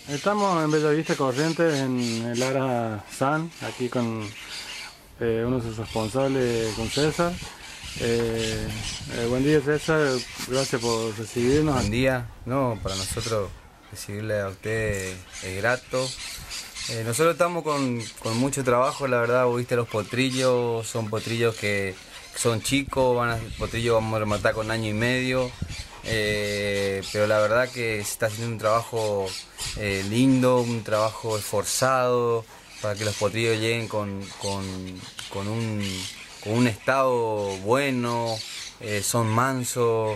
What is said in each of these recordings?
Estamos en Bellavista Corrientes, en el Ara San, aquí con uno de sus responsables, con César. Buen día, César, gracias por recibirnos. Buen día. No, para nosotros recibirle a usted es grato. Nosotros estamos con mucho trabajo, la verdad. Vos viste los potrillos, son potrillos que son chicos, potrillos vamos a rematar con 1 año y medio. Pero la verdad que se está haciendo un trabajo lindo, un trabajo esforzado para que los potrillos lleguen con un estado bueno, son mansos,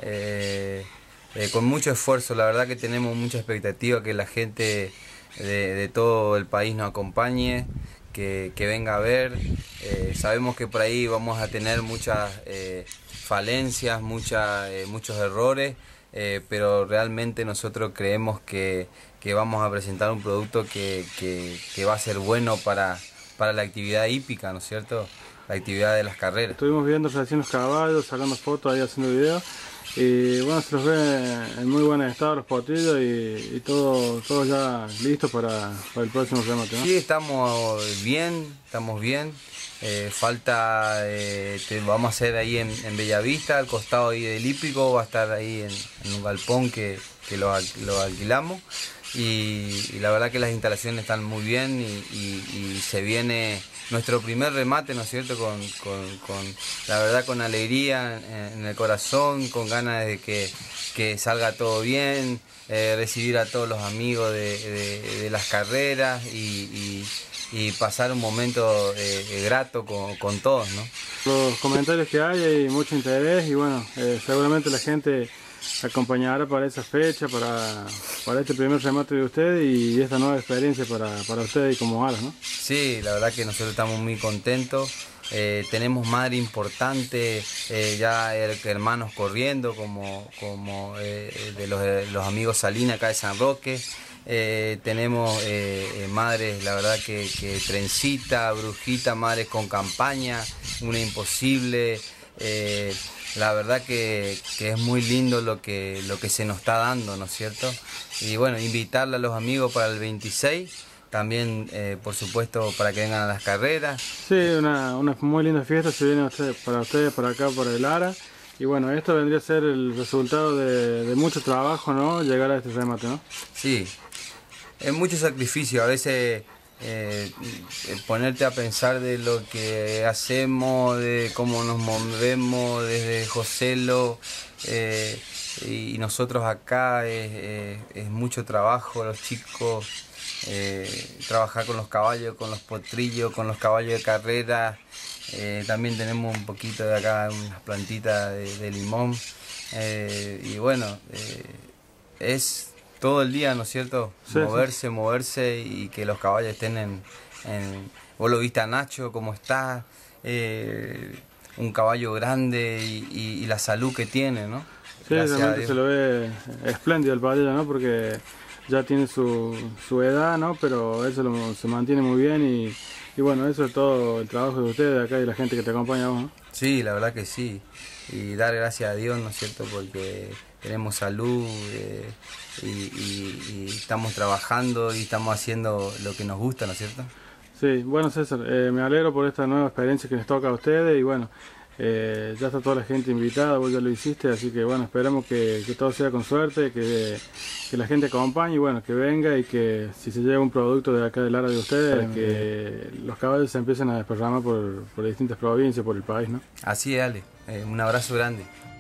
con mucho esfuerzo. La verdad que tenemos mucha expectativa que la gente de todo el país nos acompañe, que venga a ver. Sabemos que por ahí vamos a tener muchas falencias, muchos errores, pero realmente nosotros creemos que vamos a presentar un producto que va a ser bueno para la actividad hípica, ¿no es cierto? La actividad de las carreras. Estuvimos viendo recién los caballos, sacando fotos, ahí haciendo videos. Y bueno, se los ve en muy buen estado los potrillos y todo ya listo para el próximo remate, ¿no? Sí, estamos bien, falta, vamos a hacer ahí en Bellavista, al costado ahí del hípico, va a estar ahí en un galpón que lo alquilamos. Y la verdad que las instalaciones están muy bien y se viene nuestro primer remate, ¿no es cierto? La verdad, con alegría en el corazón, con ganas de que salga todo bien, recibir a todos los amigos de las carreras y pasar un momento grato con todos, ¿no? Los comentarios que hay mucho interés y bueno, seguramente la gente acompañará para esa fecha, para este primer remate de ustedes y esta nueva experiencia para ustedes y como aras, ¿no? Sí, la verdad que nosotros estamos muy contentos. Tenemos madre importante, ya hermanos corriendo como de los amigos Salinas acá de San Roque. Tenemos madres, la verdad que Trencita, Brujita, madres con campaña, una imposible. La verdad que es muy lindo lo que se nos está dando, ¿no es cierto? Y bueno, invitarle a los amigos para el 26, también por supuesto para que vengan a las carreras. Sí, una muy linda fiesta se viene para ustedes, para acá, por el Ara. Y bueno, esto vendría a ser el resultado de mucho trabajo, ¿no? Llegar a este remate, ¿no? Sí, es mucho sacrificio, a veces ponerte a pensar de lo que hacemos, de cómo nos movemos desde Joselo, y nosotros acá es mucho trabajo, los chicos, trabajar con los caballos, con los potrillos, con los caballos de carrera. También tenemos un poquito de acá, unas plantitas de limón, y bueno, es todo el día, ¿no es cierto? Sí, moverse y que los caballos estén Vos lo viste a Nacho, cómo está, un caballo grande y la salud que tiene, ¿no? Sí, realmente se lo ve espléndido el caballo, ¿no? Porque ya tiene su edad, ¿no? Pero él se mantiene muy bien y bueno, eso es todo el trabajo de ustedes acá y la gente que te acompaña a vos, ¿no? Sí, la verdad que sí. Y dar gracias a Dios, ¿no es cierto? Porque tenemos salud, y estamos trabajando y estamos haciendo lo que nos gusta, ¿no es cierto? Sí, bueno, César, me alegro por esta nueva experiencia que les toca a ustedes y bueno, ya está toda la gente invitada, vos ya lo hiciste, así que bueno, esperamos que todo sea con suerte, que la gente acompañe y bueno, que venga y que si se lleva un producto de acá del área de ustedes, que los caballos se empiecen a desparramar por distintas provincias, por el país, ¿no? Así es, Ale. Un abrazo grande.